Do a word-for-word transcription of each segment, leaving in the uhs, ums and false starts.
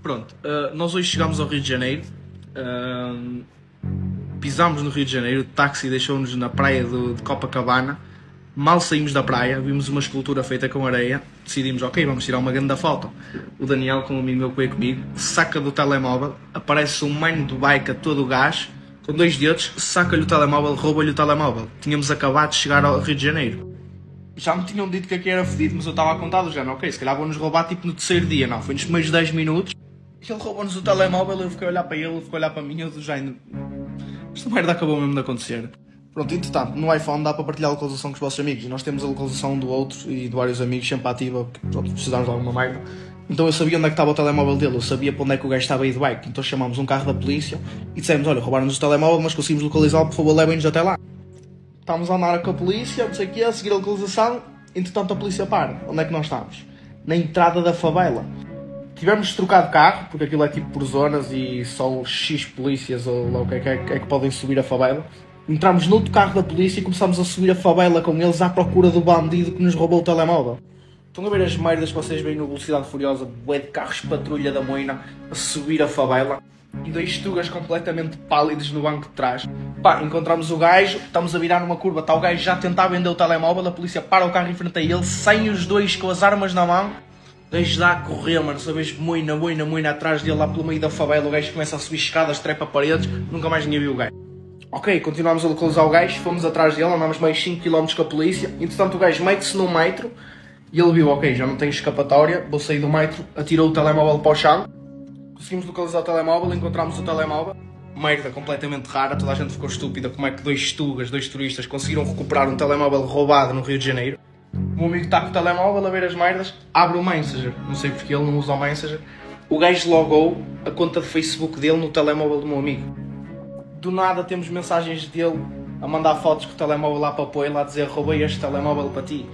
Pronto, uh, nós hoje chegámos ao Rio de Janeiro, uh, pisámos no Rio de Janeiro, o táxi deixou-nos na praia do, de Copacabana. Mal saímos da praia, vimos uma escultura feita com areia, decidimos, ok, vamos tirar uma grande foto. O Daniel, com um amigo meu que veio comigo, saca do telemóvel, aparece um mano do bike a todo o gás, com dois dedos, saca-lhe o telemóvel, rouba-lhe o telemóvel. Tínhamos acabado de chegar ao Rio de Janeiro. Já me tinham dito que aqui era fedido, mas eu estava a contar do género, ok, se calhar vão-nos roubar tipo no terceiro dia, não, foi nos primeiros dez minutos. E ele roubou-nos o telemóvel, eu fiquei a olhar para ele, ele ficou a olhar para mim, eu do género... Esta merda acabou mesmo de acontecer. Pronto, entretanto, no iPhone dá para partilhar a localização com os vossos amigos, e nós temos a localização um do outro e de vários amigos sempre ativa, porque pronto, precisamos de alguma merda. Então eu sabia onde é que estava o telemóvel dele, eu sabia para onde é que o gajo estava aí de bike, então chamámos um carro da polícia e dissemos, olha, roubaram-nos o telemóvel, mas conseguimos localizá-lo, por favor, levem-nos até lá. Estávamos a andar com a polícia, não sei o quê, a seguir a localização, entretanto a polícia para. Onde é que nós estamos? Na entrada da favela. Tivemos de trocar de carro, porque aquilo é tipo por zonas e só os X polícias ou lá o que é que, é, é que podem subir a favela. Entramos no outro carro da polícia e começámos a subir a favela com eles à procura do bandido que nos roubou o telemóvel. Estão a ver as merdas que vocês veem no Velocidade Furiosa, bué de carros patrulha da moina a subir a favela e dois tugas completamente pálidos no banco de trás. Pá, encontramos o gajo, estamos a virar numa curva, está o gajo já a tentar vender o telemóvel, a polícia para o carro em frente a ele, saem os dois com as armas na mão, o gajo dá a correr, mano, sabes, moina, moina, moina atrás dele lá pelo meio da favela, o gajo começa a subir escadas, trepa paredes, nunca mais ninguém viu o gajo. Ok, continuámos a localizar o gajo, fomos atrás dele, andámos mais cinco quilómetros com a polícia, entretanto o gajo mete-se no metro e ele viu, ok, já não tenho escapatória, vou sair do metro, atirou o telemóvel para o chão, conseguimos localizar o telemóvel, encontramos o telemóvel, merda completamente rara, toda a gente ficou estúpida, como é que dois tugas, dois turistas conseguiram recuperar um telemóvel roubado no Rio de Janeiro. O meu amigo está com o telemóvel a ver as merdas, abre o Messenger, não sei porque ele não usa o Messenger, o gajo logou a conta de Facebook dele no telemóvel do meu amigo. Do nada temos mensagens dele a mandar fotos com o telemóvel lá para o apoio, lá a dizer roubei este telemóvel para ti.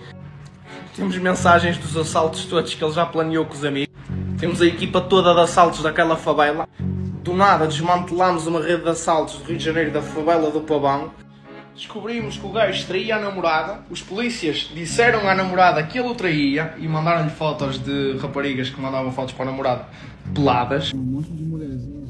Temos mensagens dos assaltos todos que ele já planeou com os amigos. Temos a equipa toda de assaltos daquela favela. Do nada desmantelámos uma rede de assaltos do Rio de Janeiro, da favela do Pavão. Descobrimos que o gajo traía a namorada. Os polícias disseram à namorada que ele o traía e mandaram-lhe fotos de raparigas que mandavam fotos para a namorada peladas. Um monte de mulherzinha.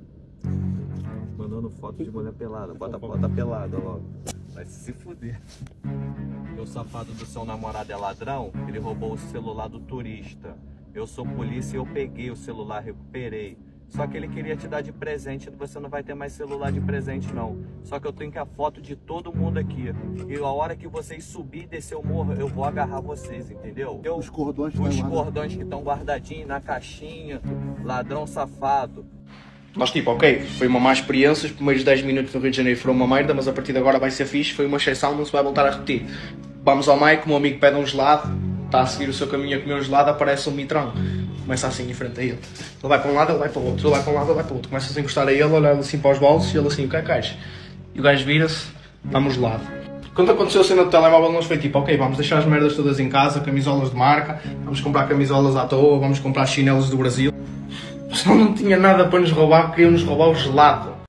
Mandando foto de mulher pelada, bota a foto pelada logo. Vai se fuder. O safado do seu namorado é ladrão, ele roubou o celular do turista. Eu sou polícia e eu peguei o celular, recuperei. Só que ele queria te dar de presente, você não vai ter mais celular de presente não. Só que eu tenho que a foto de todo mundo aqui. E a hora que vocês subir e descer o morro, eu vou agarrar vocês, entendeu? Eu, Os cordões, os cordões que estão guardadinhos na caixinha, ladrão safado. Nós tipo, ok, foi uma má experiência, os primeiros dez minutos no Rio de Janeiro foram uma merda, mas a partir de agora vai ser fixe, foi uma exceção, não se vai voltar a repetir. Vamos ao Mike, o meu amigo pede um gelado, está a seguir o seu caminho a comer um gelado, aparece um mitrão. Começa assim em frente a ele. Ele vai para um lado, ele vai para o outro, ele vai para um lado, ele vai para o outro. Começa a encostar a ele, olhar assim para os bolsos e ele assim, o que é que és? E o gajo vira-se, vamos gelado. Quando aconteceu a cena do telemóvel, nós foi tipo, ok, vamos deixar as merdas todas em casa, camisolas de marca, vamos comprar camisolas à toa, vamos comprar chinelos do Brasil. O pessoal não tinha nada para nos roubar, queriam nos roubar o gelado.